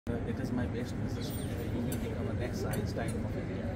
It is my best wishes to you will become a next Einstein of India.